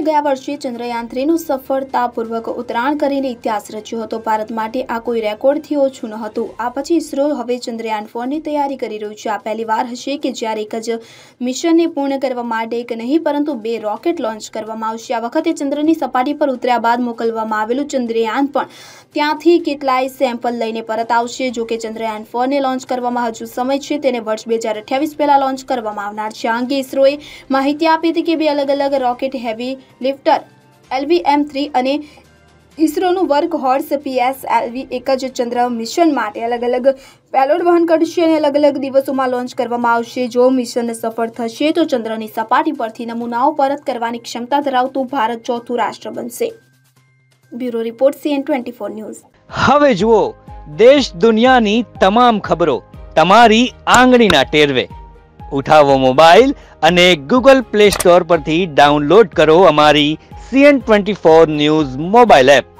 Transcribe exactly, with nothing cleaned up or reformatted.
ગયા વર્ષે ચંદ્રયાન થ્રીનું સફળતાપૂર્વક ઉતરાણ કરીને ઇતિહાસ રચ્યો હતો। ભારત માટે આ કોઈ રેકોર્ડથી ઓછું ન હતું। આ પછી ઇસરો હવે ચંદ્રયાન ફોરની તૈયારી કરી રહ્યું છે। આ પહેલીવાર હશે કે જ્યારે એક જ મિશનને પૂર્ણ કરવા માટે એક નહીં પરંતુ બે રોકેટ લોન્ચ કરવામાં આવશે। આ વખતે ચંદ્રની સપાટી પર ઉતર્યા બાદ મોકલવામાં આવેલું ચંદ્રયાન પણ ત્યાંથી કેટલાય સેમ્પલ લઈને પરત આવશે। જો કે ચંદ્રયાન ફોરને લોન્ચ કરવામાં હજુ સમય છે। તેને વર્ષ બે હજાર અઠ્યાવીસ પહેલા લોન્ચ કરવામાં આવનાર છે। આ અંગે ઇસરોએ માહિતી આપી હતી કે બે અલગ અલગ rocket heavy lifter L V M three અને ઇસરોનું work horse P S L V એક જ ચંદ્ર મિશન માટે અલગ અલગ પેલોડ વહન કરશે અને અલગ અલગ દિવસોમાં લોન્ચ કરવામાં આવશે। જો મિશન સફળ થશે તો ચંદ્રની સપાટી પરથી નમૂનાઓ પરત કરવાની ક્ષમતા ધરાવતું ભારત ચોથું રાષ્ટ્ર બનશે। Bureau report C N twenty four news. હવે જુઓ દેશ દુનિયાની તમામ ખબરો તમારી આંગળીના ટેરવે। ઉઠાવો મોબાઈલ અને ગૂગલ પ્લે સ્ટોર પરથી ડાઉનલોડ કરો અમારી C N twenty four news mobile app.